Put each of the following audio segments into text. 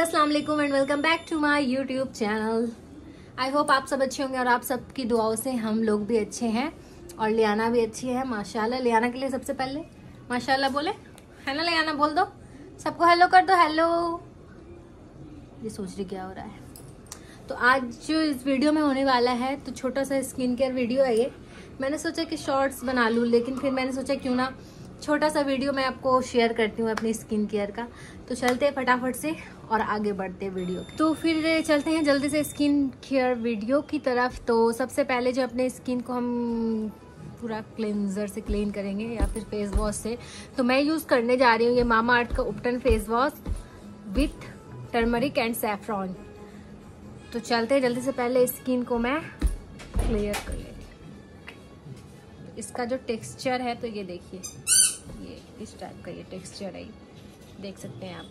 अस्सलाम वालेकुम and welcome back to my YouTube channel. I hope आप सब अच्छे होंगे और आप सबकी दुआओं से हम लोग भी अच्छे हैं और लियाना भी अच्छी है माशाल्लाह। लियाना के लिए सबसे पहले माशाल्लाह बोले, है ना लियाना? बोल दो, सबको हेलो कर दो, हेलो। ये सोच रही क्या हो रहा है। तो आज जो इस वीडियो में होने वाला है तो छोटा सा स्किन केयर वीडियो है ये। मैंने सोचा कि शॉर्ट्स बना लूँ, लेकिन फिर मैंने सोचा क्यों ना छोटा सा वीडियो मैं आपको शेयर करती हूँ अपनी स्किन केयर का। तो चलते हैं फटाफट से और आगे बढ़ते हैं वीडियो। तो फिर चलते हैं जल्दी से स्किन केयर वीडियो की तरफ। तो सबसे पहले जो अपने स्किन को हम पूरा क्लेंजर से क्लीन करेंगे या फिर फेस वॉश से, तो मैं यूज़ करने जा रही हूँ ये मामा अर्थ का ubtan face wash with turmeric and saffron. तो चलते हैं जल्दी से, पहले स्किन को मैं क्लियर कर लेती हूँ। इसका जो टेक्सचर है तो ये देखिए, ये इस टाइप का ये टेक्सचर है, देख सकते हैं आप।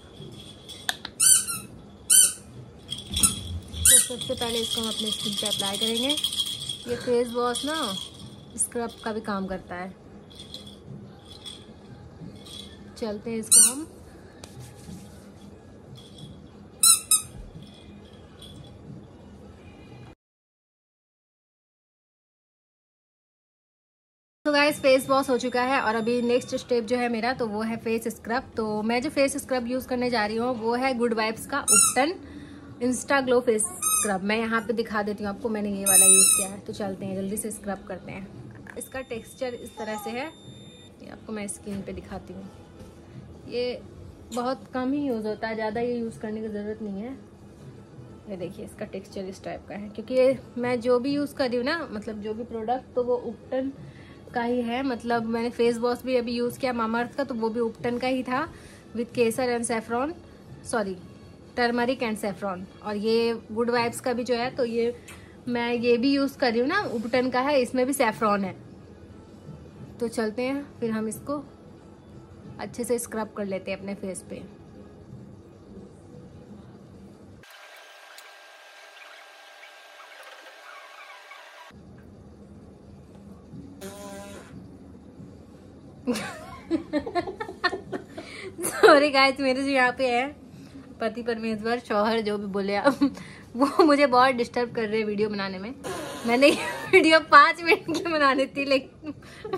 तो सबसे पहले इसको हम अपने स्किन पे अप्लाई करेंगे। ये फेस वॉश ना स्क्रब का भी काम करता है। चलते हैं इसको हम तो गाइस फेस वॉश हो चुका है और अभी नेक्स्ट स्टेप जो है मेरा तो वो है फेस स्क्रब। तो मैं जो फेस स्क्रब यूज करने जा रही हूँ वो है गुड वाइब्स का ubtan insta glow face scrub. मैं यहाँ पे दिखा देती हूँ आपको, मैंने ये वाला यूज किया है। तो चलते हैं जल्दी से स्क्रब करते हैं। इसका टेक्सचर इस तरह से है, ये आपको मैं स्किन पे दिखाती हूँ। ये बहुत कम ही यूज होता है, ज्यादा ये यूज करने की जरूरत नहीं है। ये देखिए इसका टेक्सचर इस टाइप का है, क्योंकि मैं जो भी यूज कर रही हूँ ना, मतलब जो भी प्रोडक्ट, तो वो उपटन का ही है। मतलब मैंने फेस वॉश भी अभी यूज किया मामा अर्थ का, तो वो भी उपटन का ही था with kesar and saffron, sorry turmeric and saffron. और ये गुड वाइब्स का भी जो है तो ये मैं ये भी यूज कर रही हूँ ना, उपटन का है, इसमें भी सैफरॉन है। तो चलते हैं फिर हम इसको अच्छे से स्क्रब कर लेते हैं अपने फेस पे। सॉरी गाइस, मेरे जो यहाँ पे है पति परमेश्वर शौहर जो भी बोले आप, वो मुझे बहुत डिस्टर्ब कर रहे हैं वीडियो बनाने में। मैंने ये वीडियो 5 मिनट की बनानी थी, लेकिन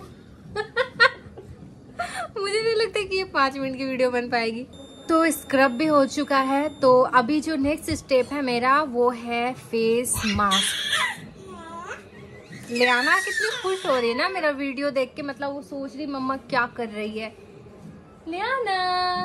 मुझे नहीं लगता कि ये 5 मिनट की वीडियो बन पाएगी। तो स्क्रब भी हो चुका है। तो अभी जो नेक्स्ट स्टेप है मेरा वो है फेस मास्क। लियाना कितनी खुश हो रही है ना मेरा वीडियो देख के, मतलब वो सोच रही मम्मा क्या कर रही है। लियाना,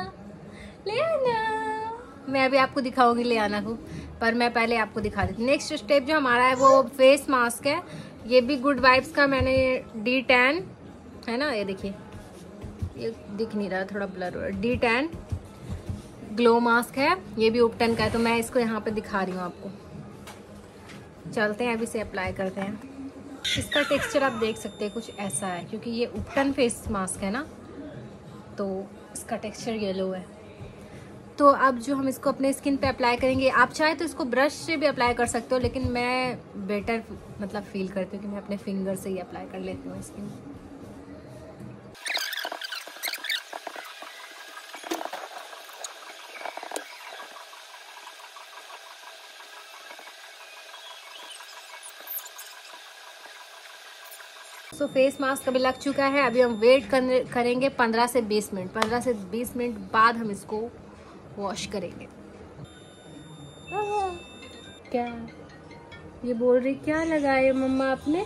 लियाना, मैं अभी आपको दिखाऊंगी लियाना को, पर मैं पहले आपको दिखा देती हूँ। नेक्स्ट स्टेप जो हमारा है वो फेस मास्क है। ये भी गुड वाइब्स का मैंने D10 है ना, ये देखिए, ये दिख नहीं रहा, थोड़ा ब्लर हो रहा है। D10 ग्लो मास्क है, ये भी उपटन का है। तो मैं इसको यहाँ पे दिखा रही हूँ आपको। चलते हैं अभी से अप्लाई करते हैं। इसका टेक्सचर आप देख सकते हैं कुछ ऐसा है, क्योंकि ये उपटन फेस मास्क है ना, तो इसका टेक्सचर येलो है। तो अब जो हम इसको अपने स्किन पे अप्लाई करेंगे, आप चाहे तो इसको ब्रश से भी अप्लाई कर सकते हो, लेकिन मैं बेटर मतलब फील करती हूँ कि मैं अपने फिंगर से ही अप्लाई कर लेती हूँ स्किन। तो फेस मास्क अभी लग चुका है। अभी हम वेट करेंगे 15 से 20 मिनट। 15 से 20 मिनट बाद हम इसको वॉश करेंगे। क्या ये बोल रही, क्या लगाया मम्मा आपने?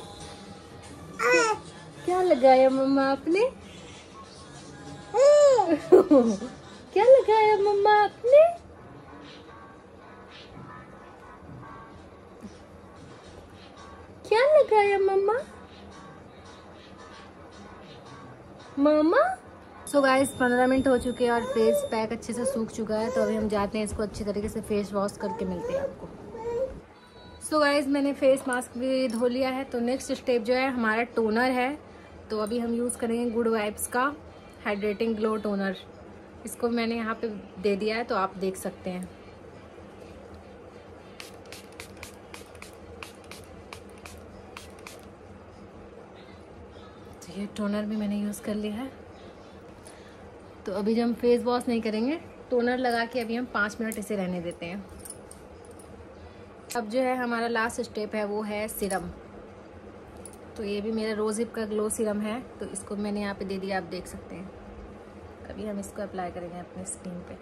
क्या लगाया मम्मा आपने? क्या लगाया मम्मा आपने? क्या लगाया मम्मा? मामा। सो गाइस 15 मिनट हो चुके हैं और फेस पैक अच्छे से सूख चुका है। तो अभी हम जाते हैं इसको अच्छी तरीके से फेस वॉश करके मिलते हैं आपको। सो गाइस मैंने फेस मास्क भी धो लिया है। तो नेक्स्ट स्टेप जो है हमारा टोनर है। तो अभी हम यूज़ करेंगे गुड वाइब्स का हाइड्रेटिंग ग्लो टोनर। इसको मैंने यहाँ पे दे दिया है, तो आप देख सकते हैं। तो ये टोनर भी मैंने यूज़ कर लिया है। तो अभी जब हम फेस वॉश नहीं करेंगे, टोनर लगा के अभी हम 5 मिनट इसे रहने देते हैं। अब जो है हमारा लास्ट स्टेप है वो है सिरम। तो ये भी मेरा रोज हिप का ग्लो सीरम है, तो इसको मैंने यहाँ पे दे दिया, आप देख सकते हैं। अभी हम इसको अप्लाई करेंगे अपने स्किन पे।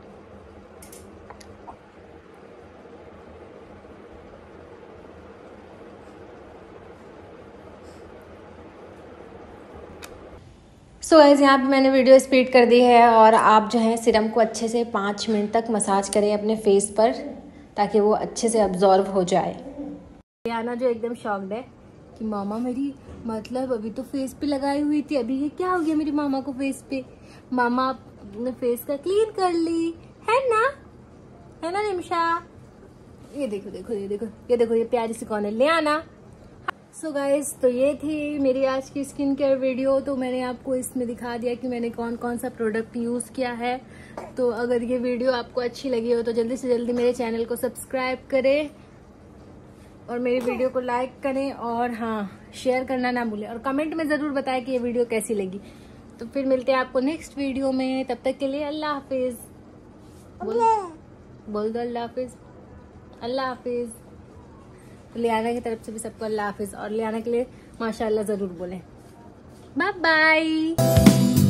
सो गाइस, यहाँ पे मैंने वीडियो स्पीड कर दी है और आप जो है सिरम को अच्छे से 5 मिनट तक मसाज करें अपने फेस पर, ताकि वो अच्छे से अब्जॉर्ब हो जाए। लियाना जो एकदम शॉक्ड है कि मामा मेरी, मतलब अभी तो फेस पे लगाई हुई थी, अभी ये क्या हो गया मेरी मामा को फेस पे। मामा ने फेस का क्लीन कर ली है ना निमिषा? ये देखो देखो ये देखो ये देखो, ये प्यारी सी कौन है? लियाना। सो गाइस, तो ये थी मेरी आज की स्किन केयर वीडियो। तो मैंने आपको इसमें दिखा दिया कि मैंने कौन कौन सा प्रोडक्ट यूज़ किया है। तो अगर ये वीडियो आपको अच्छी लगी हो तो जल्दी से जल्दी मेरे चैनल को सब्सक्राइब करें और मेरी वीडियो को लाइक करें, और हाँ, शेयर करना ना भूलें, और कमेंट में ज़रूर बताएं कि ये वीडियो कैसी लगी। तो फिर मिलते हैं आपको नेक्स्ट वीडियो में, तब तक के लिए अल्लाह हाफिज़। बोल दो अल्लाह हाफिज़। अल्लाह हाफिज़। लियाना की तरफ से भी सबको अल्लाह हाफिज़, और लियाना के लिए माशाअल्लाह ज़रूर बोलें। Bye bye.